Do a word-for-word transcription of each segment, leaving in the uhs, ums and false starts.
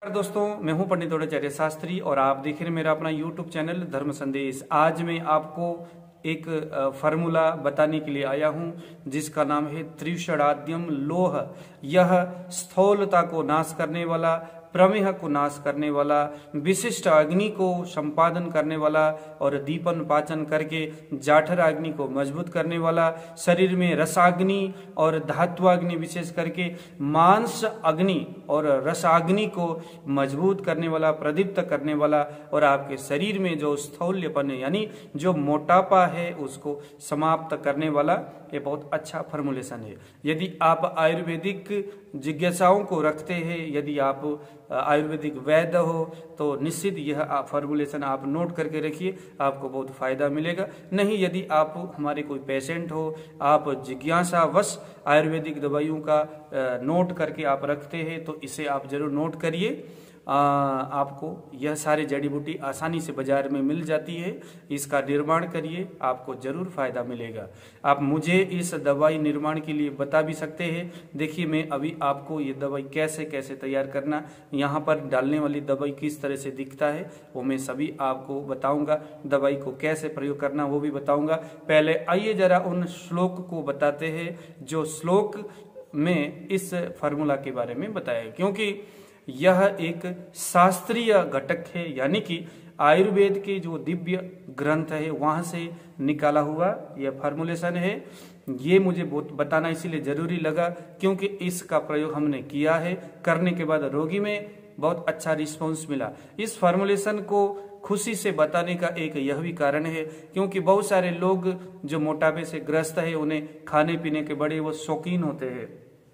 दोस्तों, मैं हूं पंडित द्रोणाचार्य शास्त्री और आप देख रहे हैं मेरा अपना यूट्यूब चैनल धर्म संदेश। आज मैं आपको एक फार्मूला बताने के लिए आया हूं जिसका नाम है त्रिषडाद्यम लोह। यह स्थूलता को नाश करने वाला, प्रमेह को नाश करने वाला, विशिष्ट अग्नि को संपादन करने वाला और दीपन पाचन करके जाठर अग्नि को मजबूत करने वाला, शरीर में रसाग्नि और धात्वाग्नि विशेष करके मांस अग्नि और रसाग्नि को मजबूत करने वाला, प्रदीप्त करने वाला और आपके शरीर में जो स्थौल्यपन है यानी जो मोटापा है उसको समाप्त करने वाला ये बहुत अच्छा फॉर्मुलेशन है। यदि आप आयुर्वेदिक जिज्ञासाओं को रखते हैं, यदि आप आयुर्वेदिक वैद्य हो तो निश्चित यह फॉर्मुलेशन आप नोट करके रखिए, आपको बहुत फायदा मिलेगा। नहीं, यदि आप हमारे कोई पेशेंट हो, आप जिज्ञासावश आयुर्वेदिक दवाइयों का नोट करके आप रखते हैं तो इसे आप जरूर नोट करिए। आ, आपको यह सारे जड़ी बूटी आसानी से बाजार में मिल जाती है, इसका निर्माण करिए, आपको जरूर फायदा मिलेगा। आप मुझे इस दवाई निर्माण के लिए बता भी सकते हैं। देखिए, मैं अभी आपको ये दवाई कैसे कैसे तैयार करना, यहाँ पर डालने वाली दवाई किस तरह से दिखता है वो मैं सभी आपको बताऊंगा। दवाई को कैसे प्रयोग करना वो भी बताऊंगा। पहले आइए जरा उन श्लोक को बताते हैं जो श्लोक में इस फार्मूला के बारे में बताया, क्योंकि यह एक शास्त्रीय घटक है, यानी कि आयुर्वेद के जो दिव्य ग्रंथ है वहां से निकाला हुआ यह फॉर्मुलेशन है। ये मुझे बहुत बताना इसीलिए जरूरी लगा क्योंकि इसका प्रयोग हमने किया है, करने के बाद रोगी में बहुत अच्छा रिस्पॉन्स मिला। इस फॉर्मुलेशन को खुशी से बताने का एक यह भी कारण है क्योंकि बहुत सारे लोग जो मोटापे से ग्रस्त है उन्हें खाने पीने के बड़े वो शौकीन होते हैं,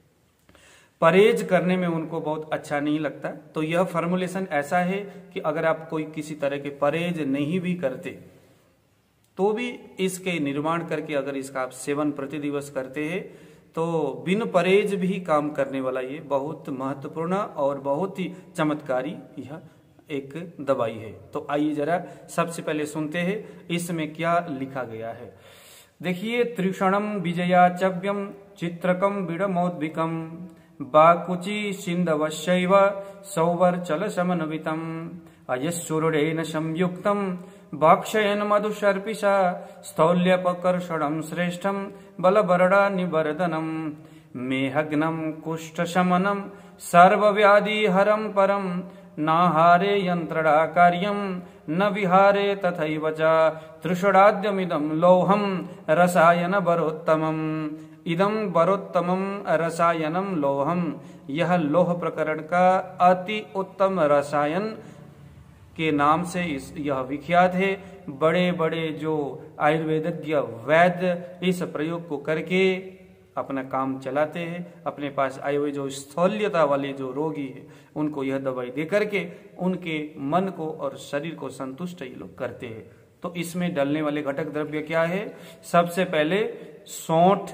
परहेज करने में उनको बहुत अच्छा नहीं लगता। तो यह फॉर्मुलेशन ऐसा है कि अगर आप कोई किसी तरह के परहेज नहीं भी करते तो भी इसके निर्माण करके अगर इसका आप सेवन प्रतिदिवस करते हैं तो बिन परहेज भी काम करने वाला ये बहुत महत्वपूर्ण और बहुत ही चमत्कारी यह एक दवाई है। तो आइए जरा सबसे पहले सुनते हैं इसमें क्या लिखा गया है। देखिए, त्रिषणम विजयाचव्यम चित्रकम बिड़मोद्भिकम बाकुची सिंधवशैव सौवर्चल समन्वितम अयस्सूर्येण संयुक्तम बाक्षयन मधुशर्पिषा स्थौल्यपकर्षणं श्रेष्ठं बलबरडा निवर्धनम मेहग्नम कुष्ठशमनम सर्वव्याधिहरं परम नाहारे यंत्रणा कार्यम न विहारे तथैव च त्रिषडाद्यमिदं लौहम रसायन बरोत्तमम इदम बरोत्तमम रसायनम लोहम। यह लोह प्रकरण का अति उत्तम रसायन के नाम से इस यह विख्यात है। बड़े बड़े जो आयुर्वेदज्ञ वैद्य इस प्रयोग को करके अपना काम चलाते हैं। अपने पास आए हुए जो स्थौल्यता वाले जो रोगी है उनको यह दवाई दे करके उनके मन को और शरीर को संतुष्ट ये लोग करते हैं। तो इसमें डलने वाले घटक द्रव्य क्या है? सबसे पहले सौंठ,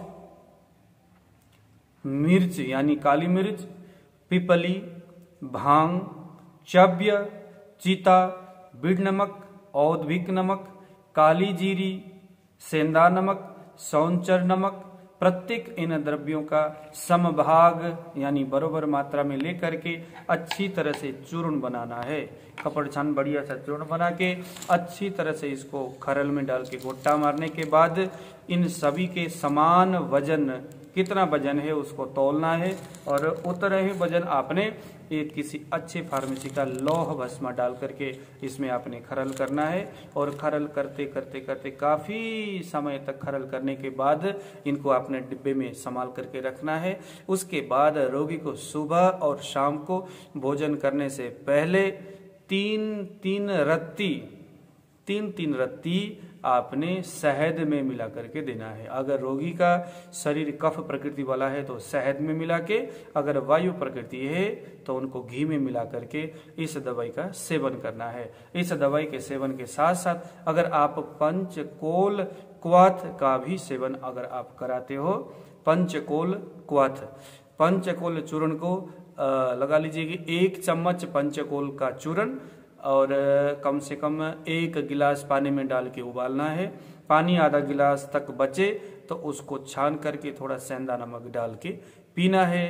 मिर्च यानी काली मिर्च, पिपली, भांग, चव्य, चीता, बिड नमक, औद्भिक नमक, काली जीरी, सेंधा नमक, सौंचर नमक, प्रत्येक इन द्रव्यों का समभाग यानी बरोबर मात्रा में लेकर के अच्छी तरह से चूर्ण बनाना है। कपड़ छान बढ़िया सा चूर्ण बना के अच्छी तरह से इसको खरल में डाल के गोटा मारने के बाद इन सभी के समान वजन, कितना वजन है उसको तौलना है और उतना ही वजन आपने एक किसी अच्छे फार्मेसी का लौह भस्मा डाल करके इसमें आपने खरल करना है। और खरल करते करते करते काफी समय तक खरल करने के बाद इनको आपने डिब्बे में संभाल करके रखना है। उसके बाद रोगी को सुबह और शाम को भोजन करने से पहले तीन तीन रत्ती तीन तीन रत्ती आपने शहद में मिला करके देना है। अगर रोगी का शरीर कफ प्रकृति वाला है तो शहद में मिला के, अगर वायु प्रकृति है तो उनको घी में मिला करके इस दवाई का सेवन करना है। इस दवाई के सेवन के साथ साथ अगर आप पंचकोल क्वाथ का भी सेवन अगर आप कराते हो, पंचकोल क्वाथ, पंचकोल चूर्ण को आ, लगा लीजिए एक चम्मच पंचकोल का चूर्ण और कम से कम एक गिलास पानी में डाल के उबालना है। पानी आधा गिलास तक बचे तो उसको छान करके थोड़ा सेंधा नमक डाल के पीना है।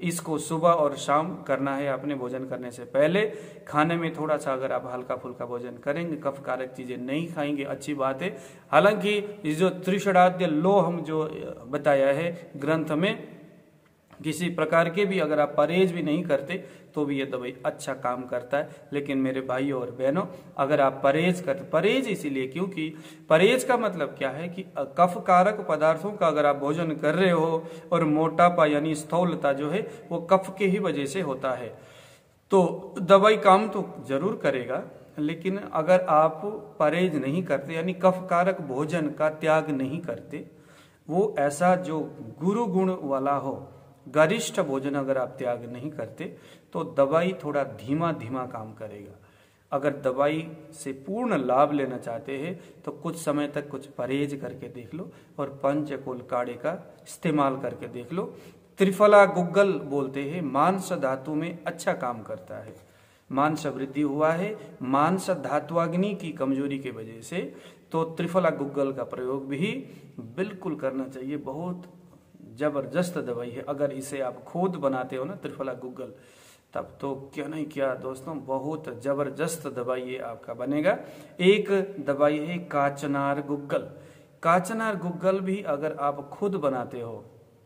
इसको सुबह और शाम करना है आपने भोजन करने से पहले। खाने में थोड़ा सा अगर आप हल्का फुल्का भोजन करेंगे, कफ कारक चीजें नहीं खाएंगे, अच्छी बात है। हालांकि इस जो त्रिषडाद्य लोह जो बताया है ग्रंथ में, किसी प्रकार के भी अगर आप परहेज भी नहीं करते तो भी ये दवाई अच्छा काम करता है। लेकिन मेरे भाइयों और बहनों, अगर आप परहेज करते, परहेज इसीलिए क्योंकि परहेज का मतलब क्या है कि कफ कारक पदार्थों का अगर आप भोजन कर रहे हो और मोटापा यानी स्थूलता जो है वो कफ के ही वजह से होता है, तो दवाई काम तो जरूर करेगा। लेकिन अगर आप परहेज नहीं करते यानी कफ कारक भोजन का त्याग नहीं करते, वो ऐसा जो गुरु गुण वाला हो, गरिष्ठ भोजन अगर आप त्याग नहीं करते तो दवाई थोड़ा धीमा धीमा काम करेगा। अगर दवाई से पूर्ण लाभ लेना चाहते हैं तो कुछ समय तक कुछ परहेज करके देख लो और पंचकोल काढ़े का इस्तेमाल करके देख लो। त्रिफला गुग्गल बोलते हैं, मांस धातु में अच्छा काम करता है। मांस वृद्धि हुआ है मांस धात्वाग्नि की कमजोरी के वजह से, तो त्रिफला गुग्गल का प्रयोग भी बिल्कुल करना चाहिए। बहुत जबरदस्त दवाई है। अगर इसे आप खुद बनाते हो ना त्रिफला गुग्गल, तब तो क्या नहीं क्या दोस्तों, बहुत जबरदस्त दवाई ये आपका बनेगा। एक दवाई है काचनार गुग्गल। काचनार गुग्गल भी अगर आप खुद बनाते हो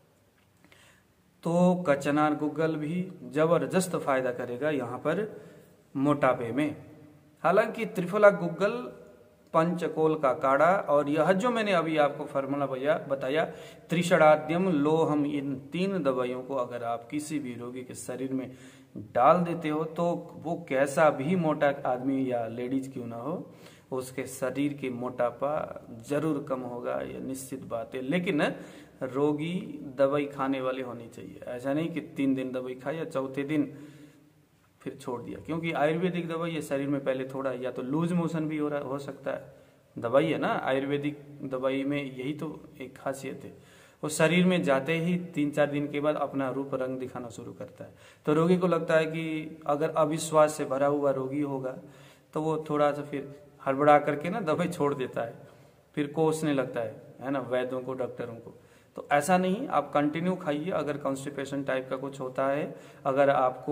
तो काचनार गुग्गल भी जबरदस्त फायदा करेगा यहाँ पर मोटापे में। हालांकि त्रिफला गुग्गल, पंचकोल का काढ़ा और यह जो मैंने अभी आपको फार्मूला बताया त्रिषडाद्यम लोहम, इन तीन दवाइयों को अगर आप किसी भी रोगी के शरीर में डाल देते हो तो वो कैसा भी मोटा आदमी या लेडीज क्यों ना हो, उसके शरीर की मोटापा जरूर कम होगा, ये निश्चित बात है। लेकिन रोगी दवाई खाने वाले होनी चाहिए। ऐसा नहीं कि तीन दिन दवाई खाई या चौथे दिन फिर छोड़ दिया, क्योंकि आयुर्वेदिक दवाई है शरीर में पहले थोड़ा या तो लूज मोशन भी हो रहा हो सकता है। दवाई है ना, आयुर्वेदिक दवाई में यही तो एक खासियत है, वो शरीर में जाते ही तीन चार दिन के बाद अपना रूप रंग दिखाना शुरू करता है। तो रोगी को लगता है कि अगर अविश्वास से भरा हुआ रोगी होगा तो वो थोड़ा सा फिर हड़बड़ा करके ना दवाई छोड़ देता है, फिर कोसने लगता है है ना वैद्यों को, डॉक्टरों को। तो ऐसा नहीं, आप कंटिन्यू खाइए। अगर कॉन्स्टिपेशन टाइप का कुछ होता है, अगर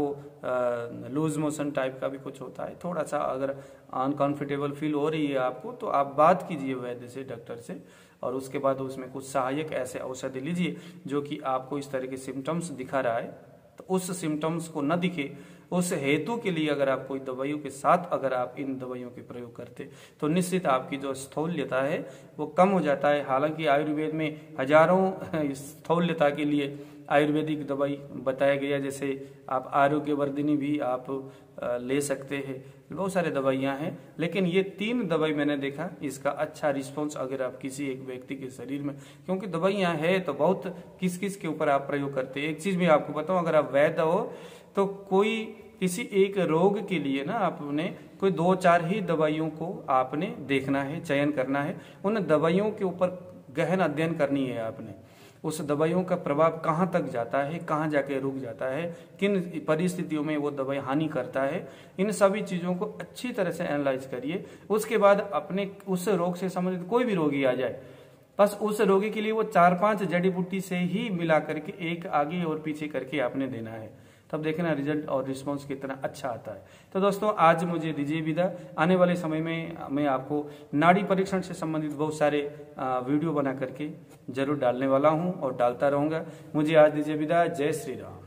आपको लूज मोशन टाइप का भी कुछ होता है, थोड़ा सा अगर अनकंफर्टेबल फील हो रही है आपको, तो आप बात कीजिए वैद्य से, डॉक्टर से, और उसके बाद उसमें कुछ सहायक ऐसे औषधि लीजिए जो कि आपको इस तरह के सिम्टम्स दिखा रहा है। तो उस सिम्टम्स को न दिखे, उस हेतु के लिए अगर आप कोई दवाइयों के साथ अगर आप इन दवाइयों के प्रयोग करते तो निश्चित आपकी जो स्थूल्यता है वो कम हो जाता है। हालांकि आयुर्वेद में हजारों स्थूल्यता के लिए आयुर्वेदिक दवाई बताया गया, जैसे आप आरोग्यवर्धिनी भी आप ले सकते हैं, बहुत सारे दवाइयां हैं। लेकिन ये तीन दवाई मैंने देखा इसका अच्छा रिस्पॉन्स अगर आप किसी एक व्यक्ति के शरीर में, क्योंकि दवाइयां है तो बहुत किस किस के ऊपर आप प्रयोग करते हैं। एक चीज मैं आपको बताऊं, अगर आप वैद्य हो तो कोई किसी एक रोग के लिए ना आपने कोई दो चार ही दवाइयों को आपने देखना है, चयन करना है, उन दवाइयों के ऊपर गहन अध्ययन करनी है आपने। उस दवाइयों का प्रभाव कहाँ तक जाता है, कहाँ जाके रुक जाता है, किन परिस्थितियों में वो दवाई हानि करता है, इन सभी चीजों को अच्छी तरह से एनालाइज करिए। उसके बाद अपने उस रोग से संबंधित कोई भी रोगी आ जाए, बस उस रोगी के लिए वो चार पांच जड़ी बूटी से ही मिला करके एक आगे और पीछे करके आपने देना है, तब देखना रिजल्ट और रिस्पांस कितना अच्छा आता है। तो दोस्तों आज मुझे दीजिए विदा। आने वाले समय में मैं आपको नाड़ी परीक्षण से संबंधित बहुत सारे वीडियो बना करके जरूर डालने वाला हूं और डालता रहूंगा। मुझे आज दीजिए विदा। जय श्री राम।